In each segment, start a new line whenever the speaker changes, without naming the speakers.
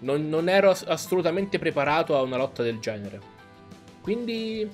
Non ero assolutamente preparato a una lotta del genere. Quindi...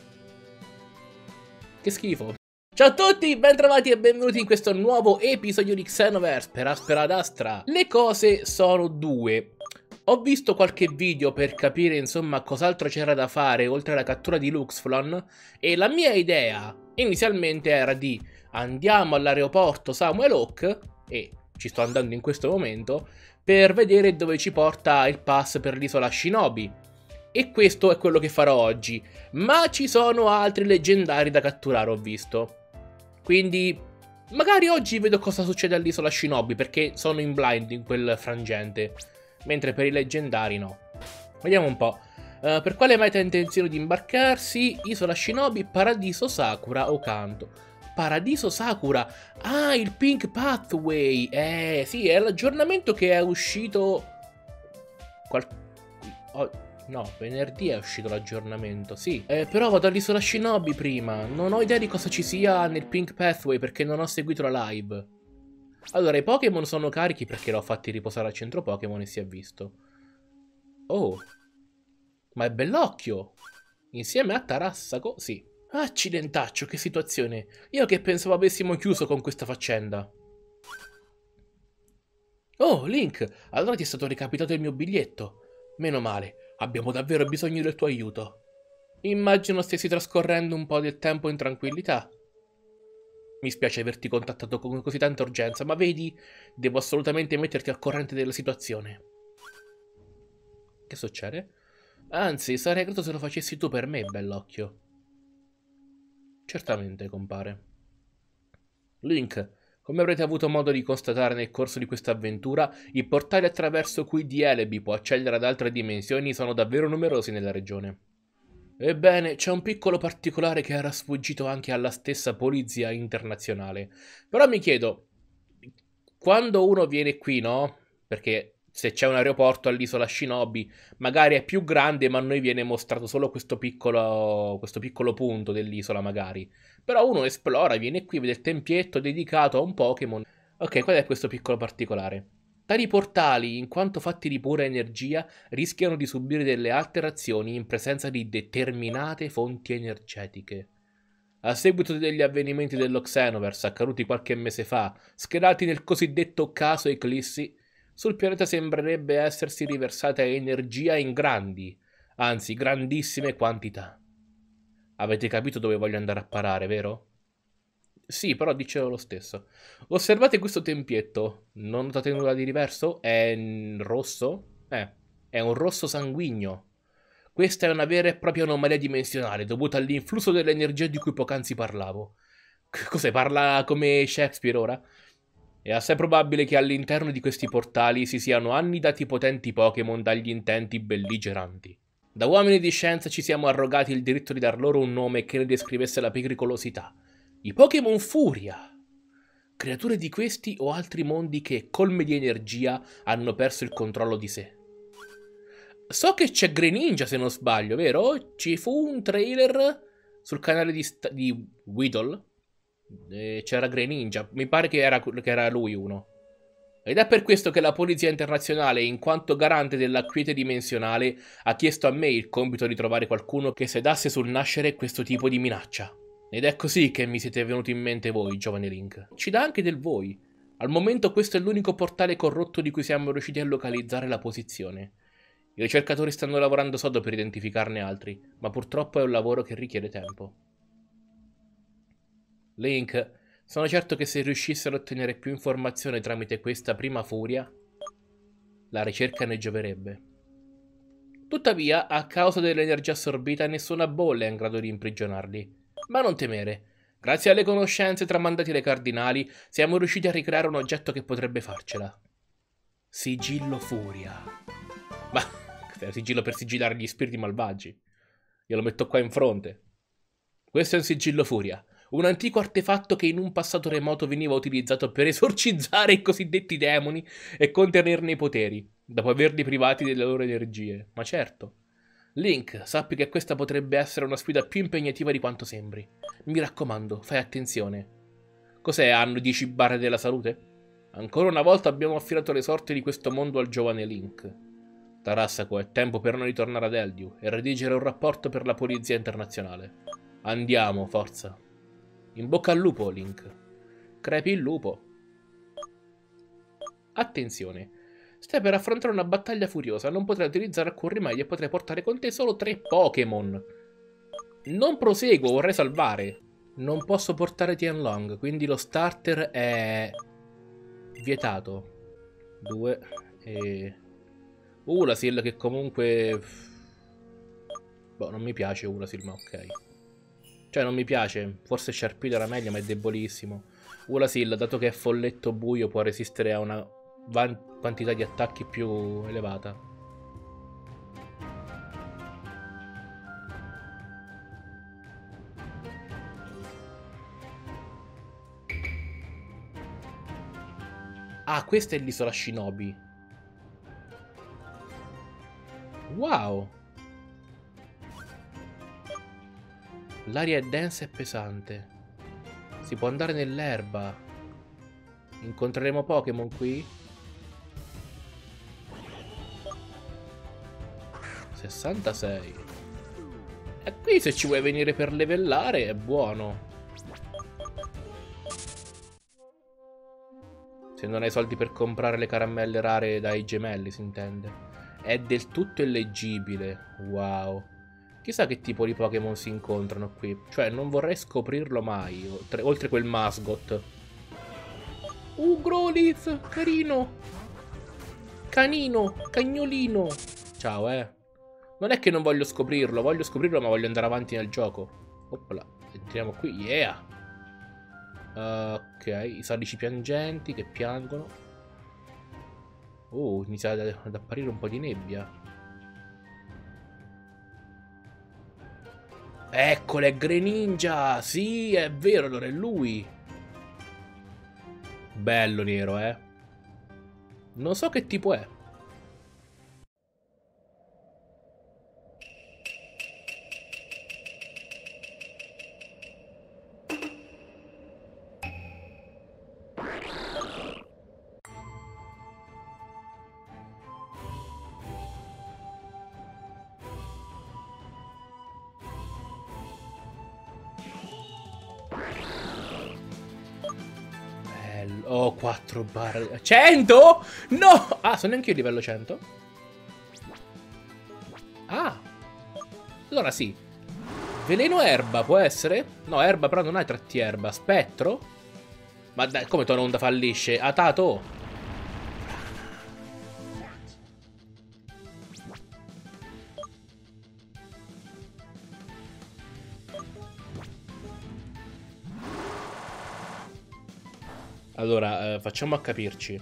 che schifo. Ciao a tutti, bentrovati e benvenuti in questo nuovo episodio di Xenoverse per Asperadastra. Le cose sono due. Ho visto qualche video per capire insomma cos'altro c'era da fare oltre alla cattura di Luxflon e la mia idea inizialmente era di andiamo all'aeroporto Samuel Hawke, e ci sto andando in questo momento, per vedere dove ci porta il pass per l'isola Shinobi. E questo è quello che farò oggi, ma ci sono altri leggendari da catturare, ho visto. Quindi magari oggi vedo cosa succede all'isola Shinobi, perché sono in blind in quel frangente, mentre per i leggendari no. Vediamo un po'. Per quale meta ha intenzione di imbarcarsi? Isola Shinobi, Paradiso Sakura o Kanto. Paradiso Sakura. Ah, il Pink Pathway. Sì, è l'aggiornamento che è uscito... No, venerdì è uscito l'aggiornamento, sì. Però vado all'isola Shinobi prima. Non ho idea di cosa ci sia nel Pink Pathway perché non ho seguito la live. Allora, i Pokémon sono carichi perché l'ho fatti riposare al centro Pokémon e si è visto. Oh, ma è bellocchio. Insieme a Tarassaco, sì. Accidentaccio, che situazione. Io che pensavo avessimo chiuso con questa faccenda. Oh, Link, allora ti è stato recapitato il mio biglietto. Meno male, abbiamo davvero bisogno del tuo aiuto. Immagino stessi trascorrendo un po' del tempo in tranquillità. Mi spiace averti contattato con così tanta urgenza, ma vedi, devo assolutamente metterti al corrente della situazione. Che succede? Anzi, sarei grato se lo facessi tu per me, bellocchio. Certamente, compare. Link, come avrete avuto modo di constatare nel corso di questa avventura, i portali attraverso cui The Celebi può accedere ad altre dimensioni sono davvero numerosi nella regione. Ebbene, c'è un piccolo particolare che era sfuggito anche alla stessa polizia internazionale. Però mi chiedo, quando uno viene qui, no? Perché se c'è un aeroporto all'isola Shinobi, magari è più grande, ma a noi viene mostrato solo questo piccolo punto dell'isola, magari. Però uno esplora, viene qui, vede il tempietto dedicato a un Pokémon. Ok, qual è questo piccolo particolare? Tali portali, in quanto fatti di pura energia, rischiano di subire delle alterazioni in presenza di determinate fonti energetiche. A seguito degli avvenimenti dello Xenoverse accaduti qualche mese fa, schierati nel cosiddetto caso Eclissi, sul pianeta sembrerebbe essersi riversata energia in grandi, anzi grandissime quantità. Avete capito dove voglio andare a parare, vero? Sì, però dicelo lo stesso. Osservate questo tempietto. Non notate nulla di diverso? È rosso? È un rosso sanguigno. Questa è una vera e propria anomalia dimensionale dovuta all'influsso dell'energia di cui poc'anzi parlavo. Cos'è? Parla come Shakespeare ora? È assai probabile che all'interno di questi portali si siano annidati potenti Pokémon dagli intenti belligeranti. Da uomini di scienza ci siamo arrogati il diritto di dar loro un nome che ne descrivesse la pericolosità. I Pokémon Furia. Creature di questi o altri mondi che, colmi di energia, hanno perso il controllo di sé. So che c'è Greninja se non sbaglio, vero? Ci fu un trailer sul canale di Weedle. C'era Greninja, mi pare che era lui uno. Ed è per questo che la Polizia Internazionale, in quanto garante della quiete dimensionale, ha chiesto a me il compito di trovare qualcuno che sedasse sul nascere questo tipo di minaccia. Ed è così che mi siete venuti in mente voi, giovane Link. Ci dà anche del voi. Al momento questo è l'unico portale corrotto di cui siamo riusciti a localizzare la posizione. I ricercatori stanno lavorando sodo per identificarne altri, ma purtroppo è un lavoro che richiede tempo. Link, sono certo che se riuscissero a ottenere più informazioni tramite questa prima furia, la ricerca ne gioverebbe. Tuttavia, a causa dell'energia assorbita, nessuna bolla è in grado di imprigionarli. Ma non temere. Grazie alle conoscenze tramandate dai cardinali, siamo riusciti a ricreare un oggetto che potrebbe farcela. Sigillo Furia. Ma, sigillo per sigillare gli spiriti malvagi. Io lo metto qua in fronte. Questo è un sigillo Furia. Un antico artefatto che in un passato remoto veniva utilizzato per esorcizzare i cosiddetti demoni e contenerne i poteri, dopo averli privati delle loro energie. Ma certo. Link, sappi che questa potrebbe essere una sfida più impegnativa di quanto sembri. Mi raccomando, fai attenzione. Cos'è, hanno 10 barre della salute? Ancora una volta abbiamo affidato le sorti di questo mondo al giovane Link. Tarassaco, è tempo per noi ritornare ad Eldiu e redigere un rapporto per la polizia internazionale. Andiamo, forza. In bocca al lupo, Link. Crepi il lupo. Attenzione. Stai per affrontare una battaglia furiosa. Non potrai utilizzare alcun rimedio e potrai portare con te solo 3 Pokémon. Non proseguo, vorrei salvare. Non posso portare Tianlong, quindi lo starter è vietato. 2 e... Ulasil che comunque... Boh, non mi piace Ulasil, ma ok. Cioè, non mi piace. Forse Sharpedo era meglio, ma è debolissimo. Ulasil, dato che è folletto buio, può resistere a una quantità di attacchi più elevata. Ah, questa è l'isola Shinobi. Wow! L'aria è densa e pesante. Si può andare nell'erba. Incontreremo Pokémon qui? 66. E qui se ci vuoi venire per livellare è buono. Se non hai soldi per comprare le caramelle rare dai gemelli, si intende. È del tutto illeggibile. Wow. Chissà che tipo di Pokémon si incontrano qui. Cioè, non vorrei scoprirlo mai. Oltre quel Masgot. Growlithe, carino. Canino, cagnolino. Ciao, Non è che non voglio scoprirlo, ma voglio andare avanti nel gioco. Opla, entriamo qui, yeah. Ok, i salici piangenti che piangono. Inizia ad apparire un po' di nebbia. Eccolo, è Greninja! Sì, è vero, allora è lui. Bello nero, Non so che tipo è. Oh, 4 barre. 100? No! Ah, sono neanche io livello 100. Ah. Allora sì. Veleno erba, può essere? No, erba però non hai tratti erba. Spettro? Ma dai, come tua onda fallisce? Atato? Allora, facciamo a capirci.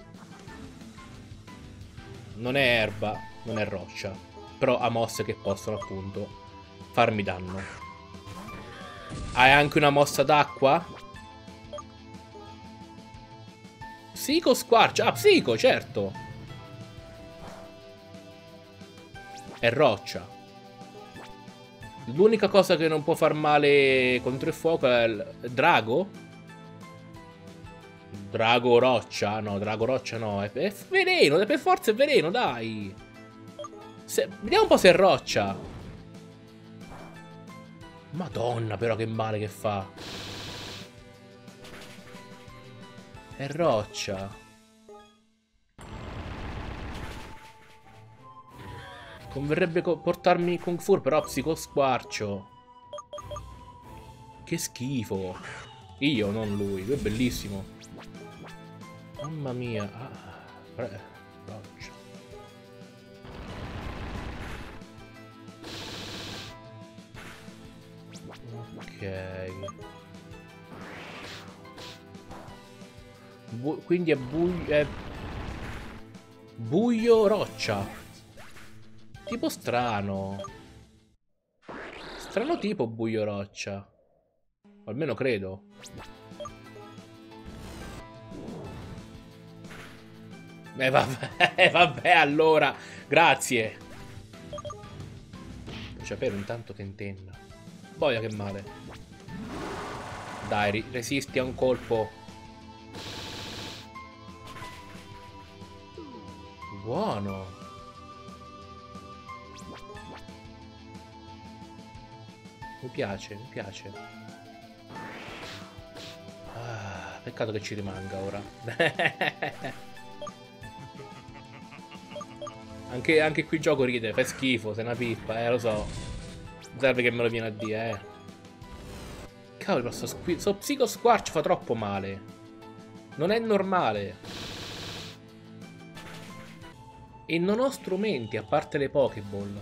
Non è erba, non è roccia. Però ha mosse che possono appunto farmi danno. Hai anche una mossa d'acqua? Psico squarcia. Ah, psico, certo. È roccia. L'unica cosa che non può far male contro il fuoco è il drago? Drago roccia? No, drago roccia no. È veleno, per forza è veleno, dai. Vediamo un po' se è roccia. Madonna, però che male che fa. È roccia. Converrebbe portarmi Kung Fu, però psico squarcio. Che schifo. Io, non lui. Lui è bellissimo. Mamma mia. Roccia. Ok. Quindi è buio roccia. Tipo strano. Strano tipo buio roccia. O almeno credo. Vabbè, vabbè allora. Grazie. Bruciapelo intanto tentenna. Boia che male. Dai, resisti a un colpo. Buono. Mi piace, mi piace. Ah, peccato che ci rimanga ora. Anche qui il gioco ride, fa schifo, sei una pippa, lo so. Non serve che me lo viene a dire, Cavolo, sto Psycho Squarch fa troppo male. Non è normale. E non ho strumenti, a parte le Pokéball.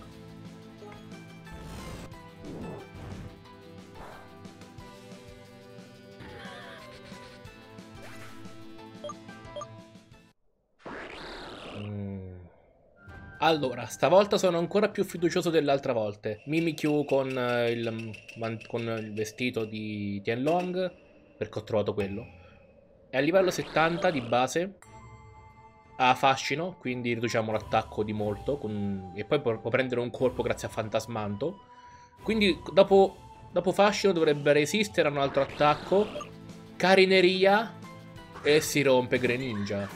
Allora, stavolta sono ancora più fiducioso delle altre volte. Mimikyu con il vestito di Tianlong, perché ho trovato quello. È a livello 70 di base. Ha fascino, quindi riduciamo l'attacco di molto. E poi può prendere un colpo grazie a Fantasmanto. Quindi dopo fascino dovrebbe resistere a un altro attacco. Carineria. E si rompe Greninja.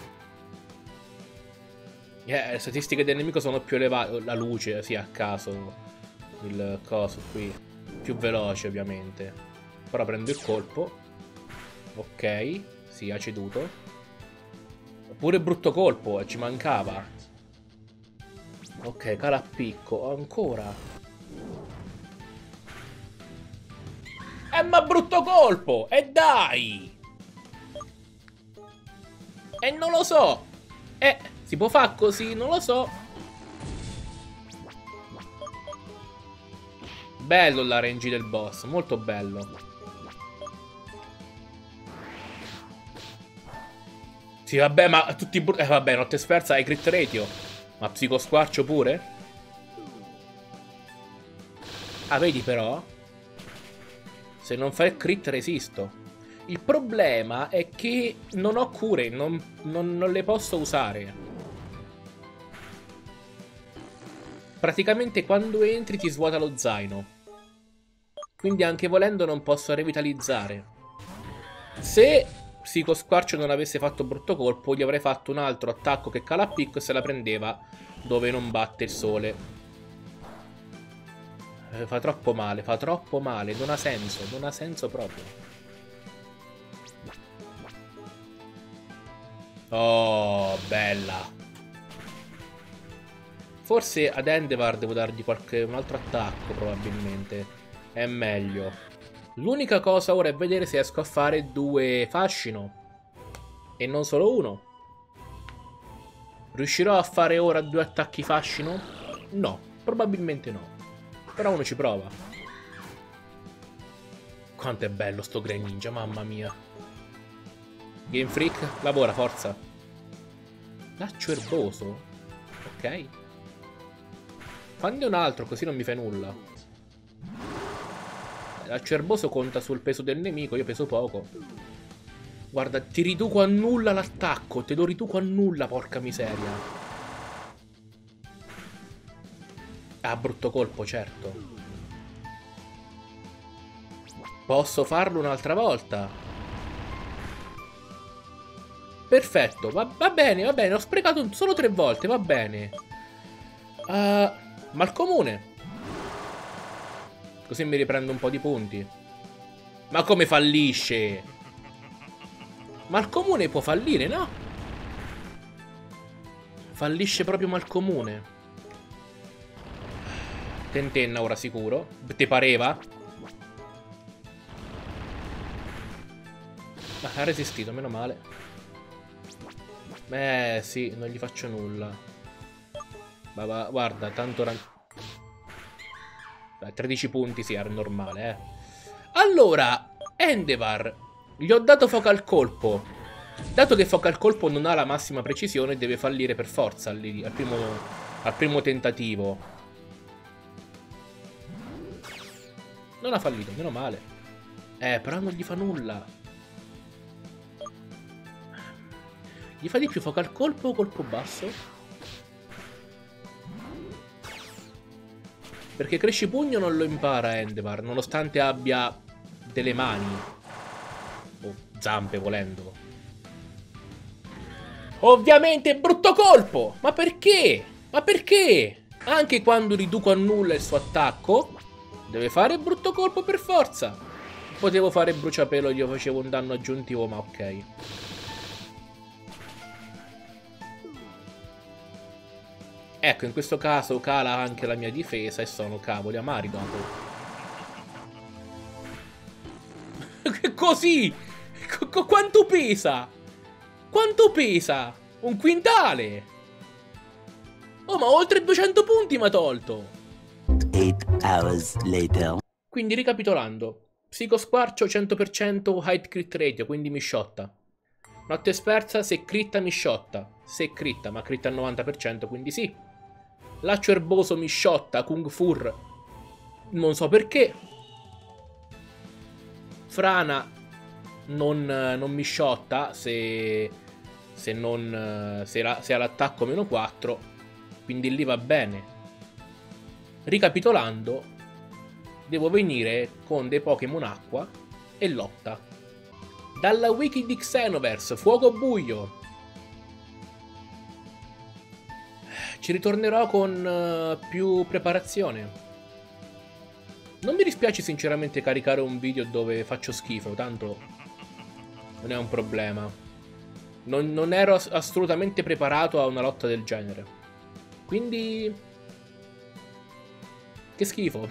Le statistiche del nemico sono più elevate. La luce, sì, a caso. Il coso qui. Più veloce, ovviamente. Ora prendo il colpo. Ok. Sì, ha ceduto. Pure brutto colpo, ci mancava. Ok, cala a picco. Ancora. Ma brutto colpo! E dai! E non lo so! Si può fare così? Non lo so. Bello la range del boss, molto bello. Sì, vabbè, ma tutti vabbè, notte sferza hai crit ratio. Ma Psycho Squarcio pure? Ah, vedi però? Se non fai il crit resisto. Il problema è che non ho cure, non le posso usare. Praticamente quando entri ti svuota lo zaino. Quindi anche volendo non posso revitalizzare. Se Psycho Squarcio non avesse fatto brutto colpo, gli avrei fatto un altro attacco che cala a picco e se la prendeva dove non batte il sole. Fa troppo male, non ha senso proprio. Oh, bella. Forse ad Endeavor devo dargli un altro attacco, probabilmente. È meglio. L'unica cosa ora è vedere se riesco a fare 2 fascino. E non solo uno. Riuscirò a fare ora 2 attacchi fascino? No, probabilmente no. Però uno ci prova. Quanto è bello sto Greninja, mamma mia. Game Freak, lavora, forza. Laccio erboso? Ok. Fanne un altro, così non mi fai nulla. Laccio erboso conta sul peso del nemico, io peso poco. Guarda, ti riduco a nulla l'attacco, te lo riduco a nulla, porca miseria. Ah, brutto colpo, certo. Posso farlo un'altra volta. Perfetto, va bene, ho sprecato solo 3 volte, va bene. Malcomune. Così mi riprendo un po' di punti. Ma come fallisce? Malcomune può fallire, no? Fallisce proprio Malcomune. Tentenna ora sicuro. Ti pareva? Ha resistito, meno male. Sì, non gli faccio nulla. Ma guarda, tanto 13 punti, sì, era normale, Allora, Endeavor, gli ho dato focal colpo. Dato che focal colpo non ha la massima precisione, deve fallire per forza al primo tentativo. Non ha fallito, meno male. Però non gli fa nulla. Gli fa di più focal colpo o colpo basso? Perché Crescipugno non lo impara Endeavor, nonostante abbia delle mani. O zampe, volendo. Ovviamente brutto colpo! Ma perché? Ma perché? Anche quando riduco a nulla il suo attacco, Deve fare brutto colpo per forza. Potevo fare bruciapelo, gli facevo un danno aggiuntivo, ma ok. Ecco, in questo caso cala anche la mia difesa e sono cavoli amari dopo. Così! Quanto pesa? Quanto pesa? Un quintale! Oh, ma oltre 200 punti mi ha tolto!
8 hours later.
Quindi ricapitolando, psicosquarcio 100% high crit ratio, quindi mi shotta. Notte spersa, se critta mi shotta. Se critta, ma critta al 90%, quindi sì. Laccio erboso mi shotta, Kung Fur. Non so perché. Frana non mi shotta se ha l'attacco meno 4. Quindi lì va bene. Ricapitolando, devo venire con dei Pokémon acqua e lotta. Dalla wiki di Xenoverse, fuoco buio. Ci ritornerò con più preparazione. Non mi dispiace sinceramente caricare un video dove faccio schifo, tanto non è un problema. Non ero assolutamente preparato a una lotta del genere. Quindi... che schifo.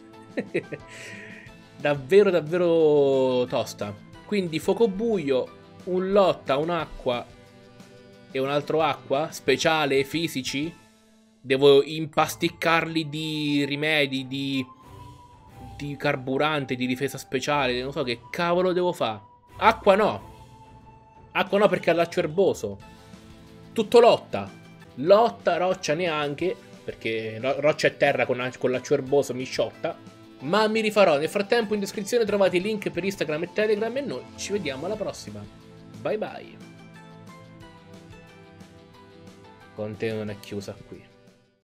Davvero davvero tosta. Quindi fuoco buio, un lotta, un'acqua e un altro acqua, speciale, fisici. Devo impasticcarli di rimedi, di carburante, di difesa speciale. Non so che cavolo devo fare. Acqua no. Acqua no perché ha laccio erboso. Tutto lotta. Lotta, roccia neanche, perché roccia e terra con laccio erboso mi sciotta. Ma mi rifarò. Nel frattempo in descrizione trovate i link per Instagram e Telegram e noi ci vediamo alla prossima. Bye bye. Con te non è chiusa qui.